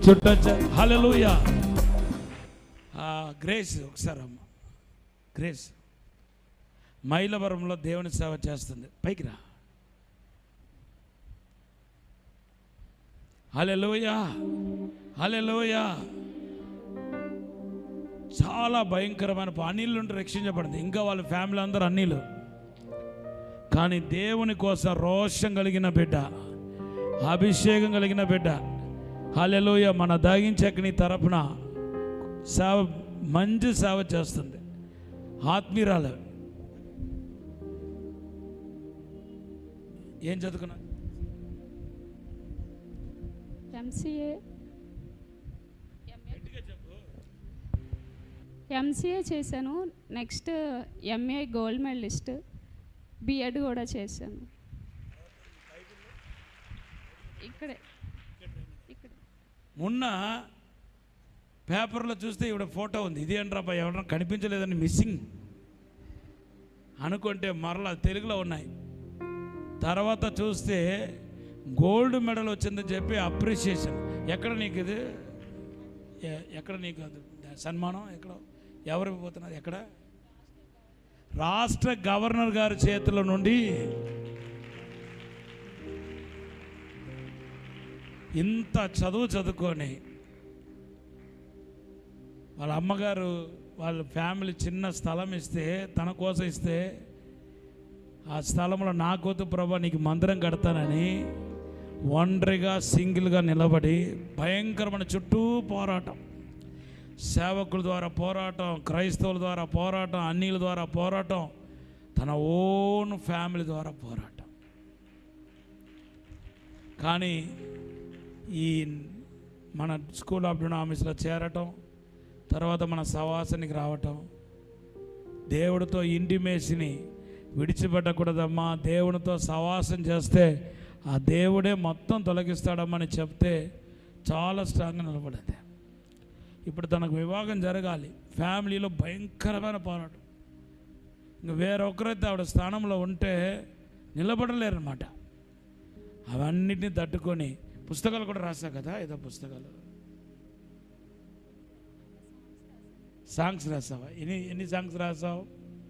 చుట్టొచ్చా. హల్లెలూయా. Grace ఒకసారి అమ్మ, grace మైలవరంలో దేవుని సేవ చేస్తుంది. పైకి రా. హల్లెలూయా, హల్లెలూయా. చాలా భయంకరమైన అన్నిళ్ళు నుండి రక్షించబడింది. ఇంకా వాళ్ళ ఫ్యామిలీ అందరూ అన్నిలు. కానీ దేవుని కోసం రోషం కలిగిన బిడ్డ, అభిషేకం కలిగిన బిడ్డ. హల్లెలూయా. మన దాగించకని తరపున సేవ, మంచి సేవ చేస్తుంది. ఆత్మీయురాలు. ఏం చదువుకున్నా? ఎంసీఏ చేశాను. Next MA gold medallist, BEd కూడా చేశాను. ఇక్కడే మొన్న పేపర్లో చూస్తే ఇవిడ ఫోటో ఉంది. ఇది ఏంట్రా ఎవరన్నా కనిపించలేదని మిస్సింగ్ అనుకుంటే మరలా తెలుగులో ఉన్నాయి. తర్వాత చూస్తే గోల్డ్ మెడల్ వచ్చిందని చెప్పి అప్రిషియేషన్. ఎక్కడ నీకు ఇది, ఎక్కడ నీకు అది సన్మానం? ఎక్కడ, ఎవరికి పోతున్నారు? ఎక్కడ? రాష్ట్ర గవర్నర్ గారి చేతుల నుండి ఇంత చదువుకొని వాళ్ళ అమ్మగారు వాళ్ళ ఫ్యామిలీ చిన్న స్థలం ఇస్తే, తన కోసం ఇస్తే, ఆ స్థలంలో నాకొద్దు ప్రభా నీకు మందిరం కడతానని ఒంటరిగా సింగిల్గా నిలబడి భయంకరమైన చుట్టూ పోరాటం, సేవకుల ద్వారా పోరాటం, క్రైస్తవుల ద్వారా పోరాటం, అన్నిల ద్వారా పోరాటం, తన ఓన్ ఫ్యామిలీ ద్వారా పోరాటం. కానీ ఈ మన స్కూల్ ఆఫ్ డినామిక్స్లో చేరటం, తర్వాత మన సవాసానికి రావటం, దేవుడితో ఇంటిమేసిని విడిచిపెట్టకూడదమ్మా, దేవునితో సవాసం చేస్తే ఆ దేవుడే మొత్తం తొలగిస్తాడమ్మని చెప్తే చాలా స్ట్రాంగ్గా నిలబడింది. ఇప్పుడు తనకు వివాహం జరగాలి. ఫ్యామిలీలో భయంకరమైన పోరాటం. ఇంక వేరొకరైతే ఆవిడ స్థానంలో ఉంటే నిలబడలేరన్నమాట. అవన్నిటిని తట్టుకొని పుస్తకాలు కూడా రాసా కదా, ఏదో పుస్తకాలు, సాంగ్స్ రాసావా? ఎన్ని సాంగ్స్ రాసావు?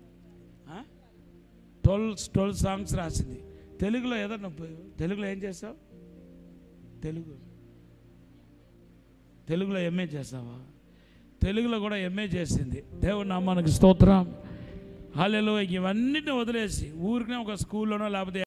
12 సాంగ్స్ రాసింది. తెలుగులో ఏదన్నా, తెలుగులో ఏం చేసావు? తెలుగులో ఎంఏ చేసావా? తెలుగులో కూడా ఎంఏ చేసింది. దేవుని నామానికి స్తోత్రం. హల్లెలూయా. ఇవన్నిటిని వదిలేసి ఊరికనే ఒక స్కూల్లోనో లేకపోతే